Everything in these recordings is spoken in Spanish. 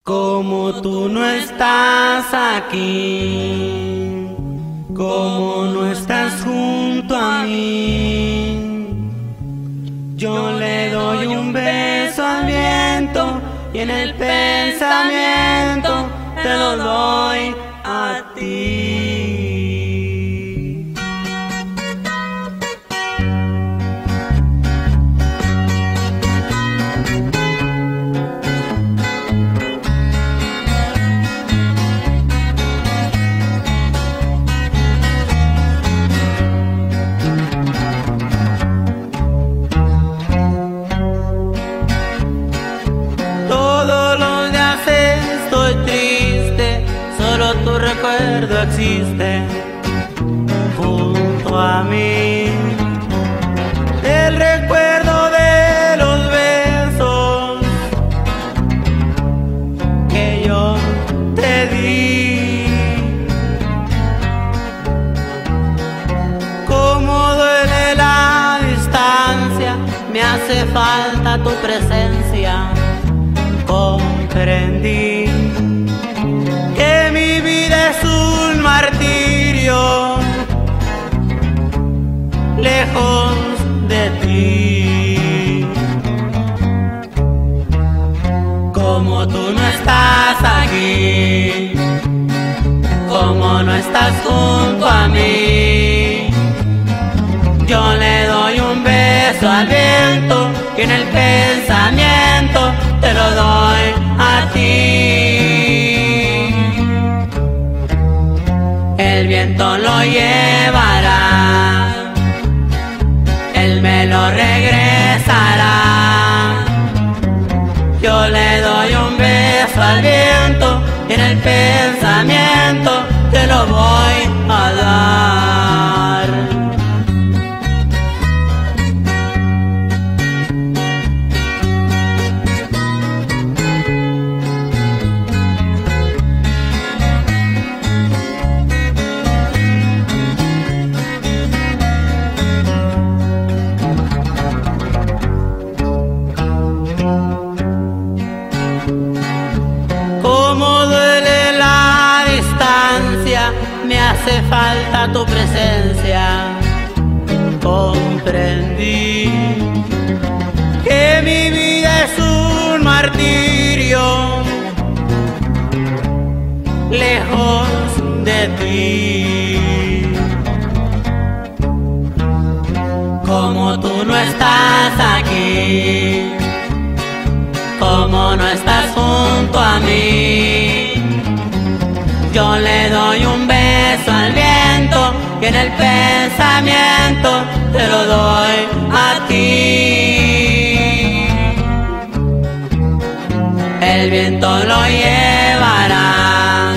Como tú no estás aquí, como no estás junto a mí, yo le doy un beso al viento y en el pensamiento te lo doy a ti. Tu recuerdo existe junto a mí, el recuerdo de los besos que yo te di. Cómo duele la distancia, me hace falta tu presencia. Comprendí que mi vida es un martirio lejos de ti. Como tú no estás aquí, como no estás junto a mí, yo le doy un beso al viento y en el pensamiento te lo doy a ti. El viento lo llevará, él me lo regresará. Yo le doy un beso al viento y en el pensamiento te lo voy a dar. Me hace falta tu presencia. Comprendí que mi vida es un martirio lejos de ti. Como tú no estás aquí, como no estás junto a mí, yo le doy un beso al viento y en el pensamiento te lo doy a ti. El viento lo llevará,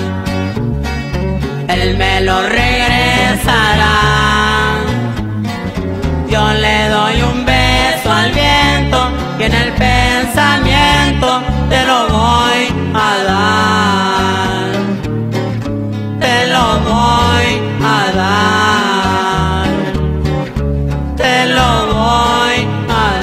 él me lo regresará. Yo le doy un beso al viento y en el pensamiento te lo voy a dar. Te lo voy a dar, te lo voy a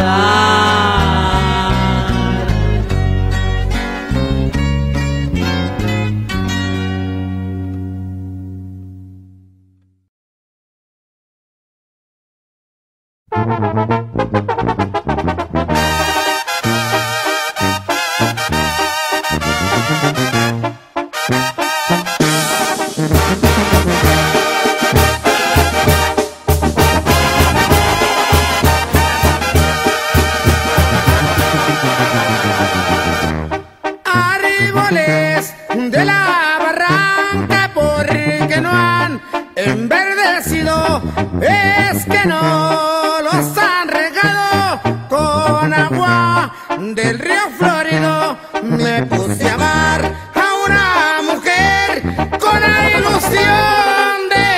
Árboles de la barranca, porque no han enverdecido, es que no los han regado con agua del río Florido. Me puse a amar a una mujer con la ilusión de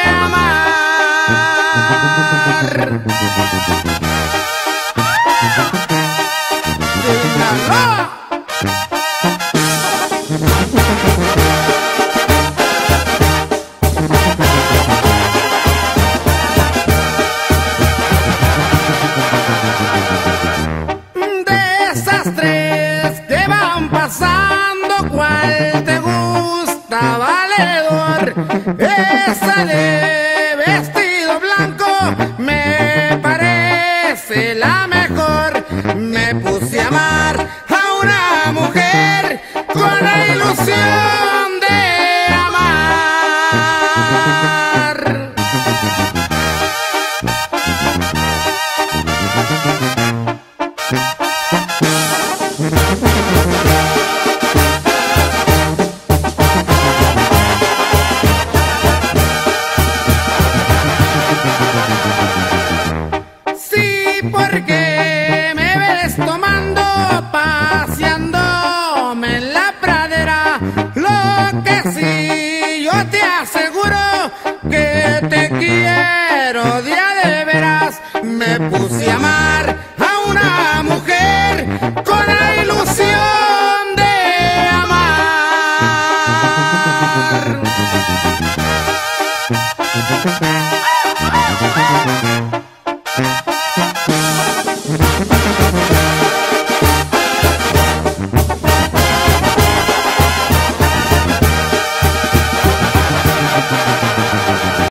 amar. Desastres que van pasando pregunto cuál te gusta, valedor. Esa de vestido blanco me parece la mejor. Me puse a amar a una mujer con la ilusión de amar. Sí, porque me ves tomando, paseándome en la pradera. Lo que sí, yo te aseguro que te quiero de a de veras. Me puse a amar a una mujer con la ilusión de amar.